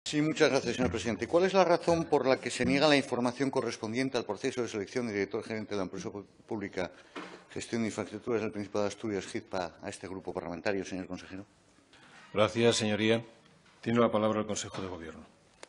Sí, muchas gracias, señor presidente. ¿Cuál es la razón por la que se niega la información correspondiente al proceso de selección de director gerente de la empresa pública Gestión de Infraestructuras del Principado de Asturias, GITPA, a este grupo parlamentario, señor consejero? Gracias, señoría. Tiene la palabra el Consejo de Gobierno.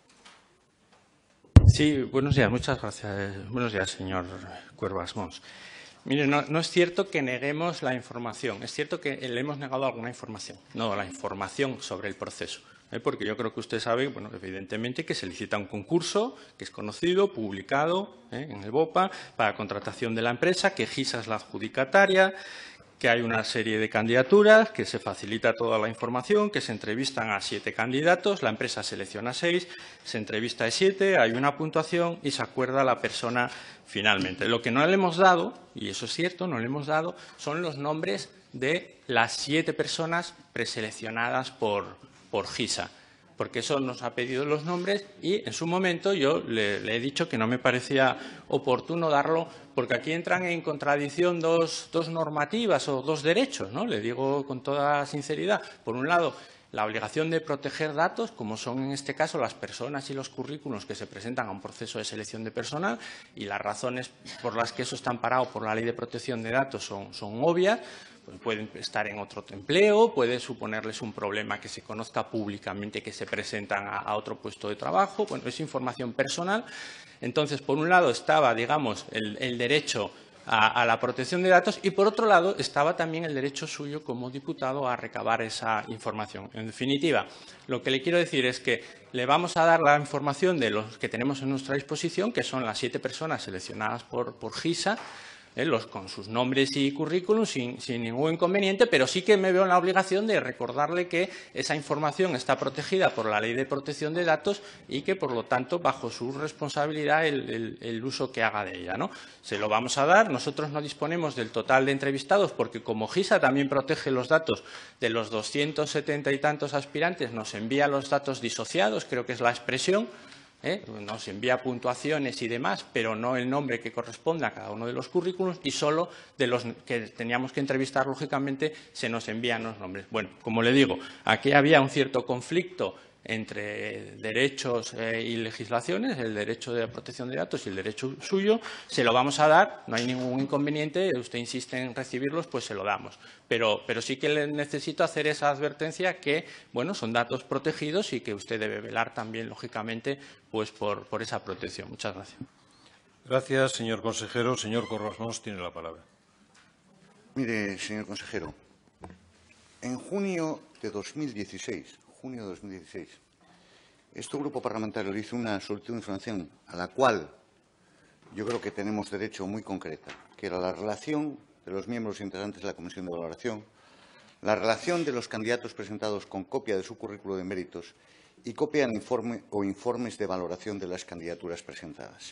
Sí, buenos días. Muchas gracias. Buenos días, señor Cuervas Mons. Mire, no es cierto que neguemos la información. Es cierto que le hemos negado alguna información, no la información sobre el proceso. Porque yo creo que usted sabe, bueno, evidentemente, que se licita un concurso que es conocido, publicado en el BOPA, para contratación de la empresa, que GISA es la adjudicataria, que hay una serie de candidaturas, que se facilita toda la información, que se entrevistan a 7 candidatos, la empresa selecciona 6, se entrevista a 7, hay una puntuación y se acuerda la persona finalmente. Lo que no le hemos dado, y eso es cierto, no le hemos dado, son los nombres de las 7 personas preseleccionadas por GISA, porque eso nos ha pedido los nombres y en su momento yo le he dicho que no me parecía oportuno darlo, porque aquí entran en contradicción dos normativas o dos derechos, ¿no? Le digo con toda sinceridad. Por un lado, la obligación de proteger datos, como son en este caso las personas y los currículos que se presentan a un proceso de selección de personal, y las razones por las que eso está amparado por la Ley de Protección de Datos son obvias. Pues pueden estar en otro empleo, puede suponerles un problema que se conozca públicamente que se presentan a otro puesto de trabajo. Bueno, es información personal. Entonces, por un lado estaba, digamos, el derecho a la protección de datos y, por otro lado, estaba también el derecho suyo como diputado a recabar esa información. En definitiva, lo que le quiero decir es que le vamos a dar la información de los que tenemos en nuestra disposición, que son las 7 personas seleccionadas por GISA, con sus nombres y currículum sin ningún inconveniente, pero sí que me veo en la obligación de recordarle que esa información está protegida por la Ley de Protección de Datos y que, por lo tanto, bajo su responsabilidad el uso que haga de ella, ¿no? Se lo vamos a dar. Nosotros no disponemos del total de entrevistados porque, como GISA también protege los datos de los 270 y tantos aspirantes, nos envía los datos disociados, creo que es la expresión. Nos envía puntuaciones y demás, pero no el nombre que corresponde a cada uno de los currículos, y solo de los que teníamos que entrevistar, lógicamente, se nos envían los nombres. Bueno, como le digo, aquí había un cierto conflicto entre derechos y legislaciones, el derecho de protección de datos y el derecho suyo. Se lo vamos a dar, no hay ningún inconveniente. Usted insiste en recibirlos, pues se lo damos. Pero sí que le necesito hacer esa advertencia que, bueno, son datos protegidos y que usted debe velar también, lógicamente, pues por esa protección. Muchas gracias. Gracias, señor consejero. Señor Cuervas Mons tiene la palabra. Mire, señor consejero, en junio de 2016, este grupo parlamentario le hizo una solicitud de información a la cual yo creo que tenemos derecho muy concreta, que era la relación de los miembros integrantes de la Comisión de Valoración, la relación de los candidatos presentados con copia de su currículo de méritos y copia de informe o informes de valoración de las candidaturas presentadas.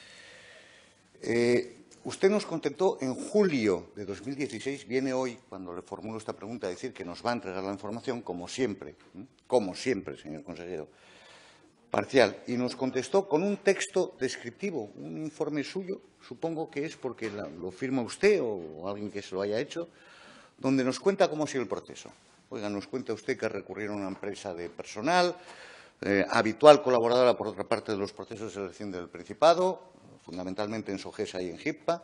Usted nos contestó en julio de 2016, viene hoy, cuando le formulo esta pregunta, a decir que nos va a entregar la información, como siempre, señor consejero, parcial, y nos contestó con un texto descriptivo, un informe suyo, supongo que es porque lo firma usted o alguien que se lo haya hecho, donde nos cuenta cómo ha sido el proceso. Oiga, nos cuenta usted que recurrieron a una empresa de personal, habitual colaboradora, por otra parte, de los procesos de selección del Principado, fundamentalmente en SOGESA y en GITPA,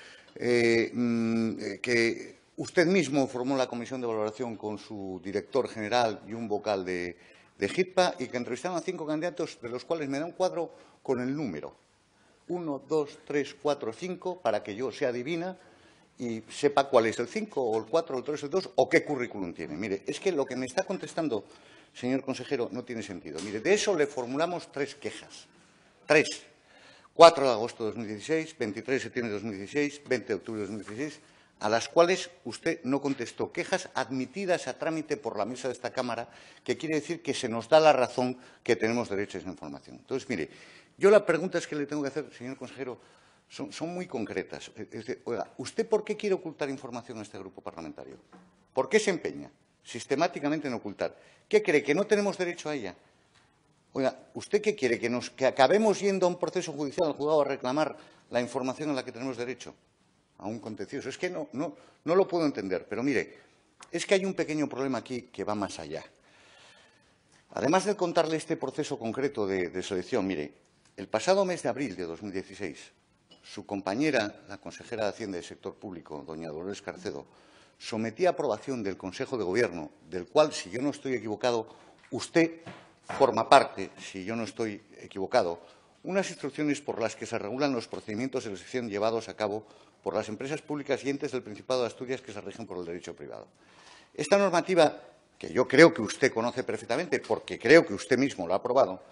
que usted mismo formó la comisión de valoración con su director general y un vocal de GITPA, y que entrevistaron a 5 candidatos, de los cuales me da un cuadro con el número 1, 2, 3, 4, 5, para que yo sea adivina y sepa cuál es el 5 o el 4 o el 3 o el 2 o qué currículum tiene. Mire, es que lo que me está contestando, señor consejero, no tiene sentido. Mire, de eso le formulamos 3 quejas. 3. 4 de agosto de 2016, 23 de septiembre de 2016, 20 de octubre de 2016, a las cuales usted no contestó. Quejas admitidas a trámite por la mesa de esta Cámara, que quiere decir que se nos da la razón que tenemos derecho a esa información. Entonces, mire, yo las preguntas que le tengo que hacer, señor consejero, son muy concretas. Es decir, oiga, ¿usted por qué quiere ocultar información a este grupo parlamentario? ¿Por qué se empeña sistemáticamente en ocultar? ¿Qué cree, que no tenemos derecho a ella? Oiga, ¿usted qué quiere? ¿Que acabemos yendo a un proceso judicial al juzgado a reclamar la información a la que tenemos derecho? A un contencioso. Es que no lo puedo entender. Pero mire, es que hay un pequeño problema aquí que va más allá. Además de contarle este proceso concreto de selección, mire, el pasado mes de abril de 2016, su compañera, la consejera de Hacienda y Sector Público, doña Dolores Carcedo, sometía a aprobación del Consejo de Gobierno, del cual, si yo no estoy equivocado, usted forma parte, si yo no estoy equivocado, unas instrucciones por las que se regulan los procedimientos de selección llevados a cabo por las empresas públicas y entes del Principado de Asturias que se rigen por el derecho privado. Esta normativa, que yo creo que usted conoce perfectamente, porque creo que usted mismo lo ha aprobado,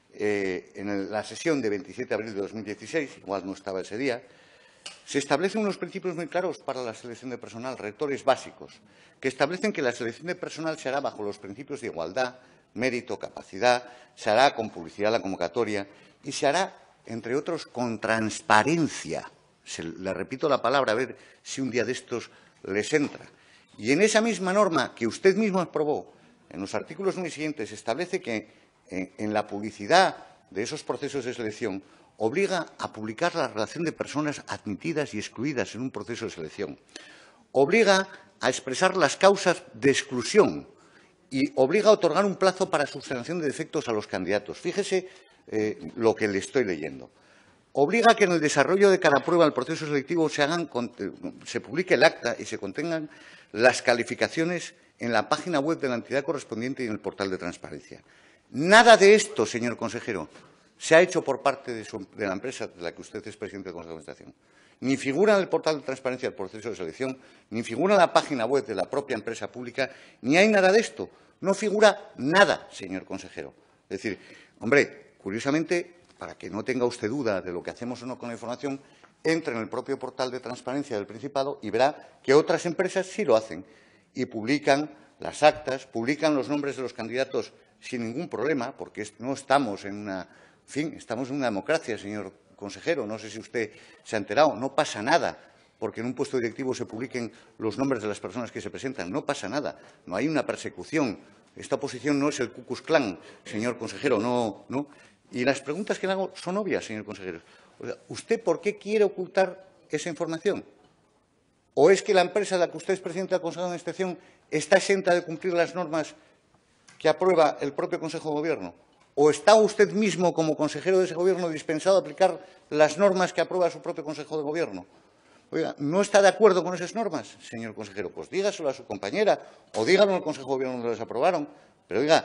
en la sesión de 27 de abril de 2016, igual no estaba ese día, se establecen unos principios muy claros para la selección de personal, rectores básicos, que establecen que la selección de personal se hará bajo los principios de igualdad, mérito, capacidad, se hará con publicidad a la convocatoria y se hará, entre otros, con transparencia. Le repito la palabra, a ver si un día de estos les entra. Y en esa misma norma que usted mismo aprobó, en los artículos muy siguientes, establece que en la publicidad de esos procesos de selección obliga a publicar la relación de personas admitidas y excluidas en un proceso de selección. Obliga a expresar las causas de exclusión y obliga a otorgar un plazo para subsanación de defectos a los candidatos. Fíjese lo que le estoy leyendo. Obliga a que en el desarrollo de cada prueba del proceso selectivo se publique el acta y se contengan las calificaciones en la página web de la entidad correspondiente y en el portal de transparencia. Nada de esto, señor consejero, se ha hecho por parte de la empresa de la que usted es presidente del Consejo de Administración. Ni figura en el portal de transparencia del proceso de selección, ni figura en la página web de la propia empresa pública, ni hay nada de esto. No figura nada, señor consejero. Es decir, hombre, curiosamente, para que no tenga usted duda de lo que hacemos o no con la información, entre en el propio portal de transparencia del Principado y verá que otras empresas sí lo hacen y publican las actas, publican los nombres de los candidatos sin ningún problema, porque no estamos en una, en fin, estamos en una democracia, señor consejero. No sé si usted se ha enterado, no pasa nada porque en un puesto directivo se publiquen los nombres de las personas que se presentan. No pasa nada, no hay una persecución. Esta oposición no es el Ku Klux Klan, señor consejero, no. Y las preguntas que le hago son obvias, señor consejero. O sea, ¿usted por qué quiere ocultar esa información? ¿O es que la empresa de la que usted es presidente del Consejo de Administración está exenta de cumplir las normas que aprueba el propio Consejo de Gobierno? ¿O está usted mismo, como consejero de ese Gobierno, dispensado a aplicar las normas que aprueba su propio Consejo de Gobierno? Oiga, ¿no está de acuerdo con esas normas, señor consejero? Pues dígaselo a su compañera o dígalo en el Consejo de Gobierno donde las aprobaron. Pero, oiga,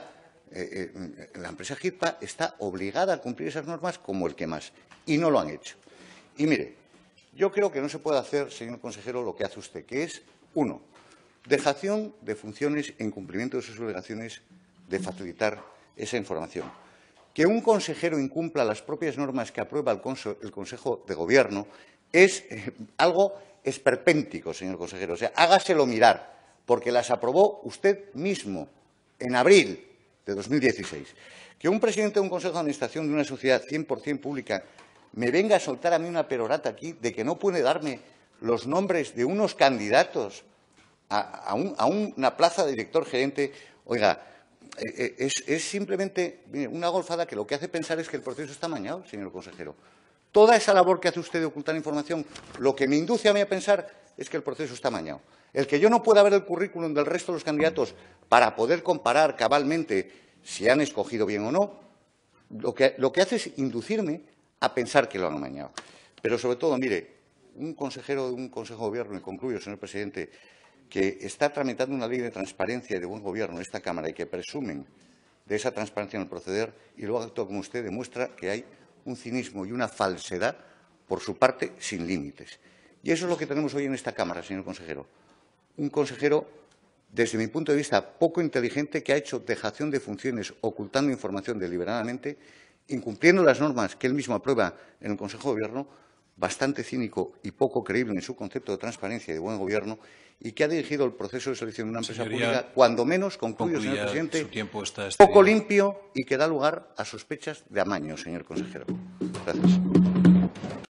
la empresa Hitpa está obligada a cumplir esas normas como el que más, y no lo han hecho. Y mire, yo creo que no se puede hacer, señor consejero, lo que hace usted, que es, uno, dejación de funciones en cumplimiento de sus obligaciones de facilitar esa información. Que un consejero incumpla las propias normas que aprueba el Consejo de Gobierno es algo esperpéntico, señor consejero. O sea, hágaselo mirar, porque las aprobó usted mismo en abril de 2016. Que un presidente de un Consejo de Administración de una sociedad 100% pública me venga a soltar a mí una perorata aquí de que no puede darme los nombres de unos candidatos a una plaza de director gerente, oiga, es simplemente una golfada que lo que hace pensar es que el proceso está amañado, señor consejero. Toda esa labor que hace usted de ocultar información, lo que me induce a mí a pensar es que el proceso está amañado. El que yo no pueda ver el currículum del resto de los candidatos para poder comparar cabalmente si han escogido bien o no, lo que hace es inducirme a pensar que lo han amañado. Pero, sobre todo, mire, un consejero de un Consejo de Gobierno, y concluyo, señor presidente, que está tramitando una ley de transparencia y de buen gobierno en esta Cámara y que presumen de esa transparencia en el proceder y luego actúa como usted, demuestra que hay un cinismo y una falsedad por su parte sin límites. Y eso es lo que tenemos hoy en esta Cámara, señor consejero. Un consejero, desde mi punto de vista, poco inteligente, que ha hecho dejación de funciones, ocultando información deliberadamente, incumpliendo las normas que él mismo aprueba en el Consejo de Gobierno, bastante cínico y poco creíble en su concepto de transparencia y de buen gobierno, y que ha dirigido el proceso de selección de una empresa pública, cuando menos, concluyo, señor presidente, su tiempo está poco limpio y que da lugar a sospechas de amaño, señor consejero. Gracias.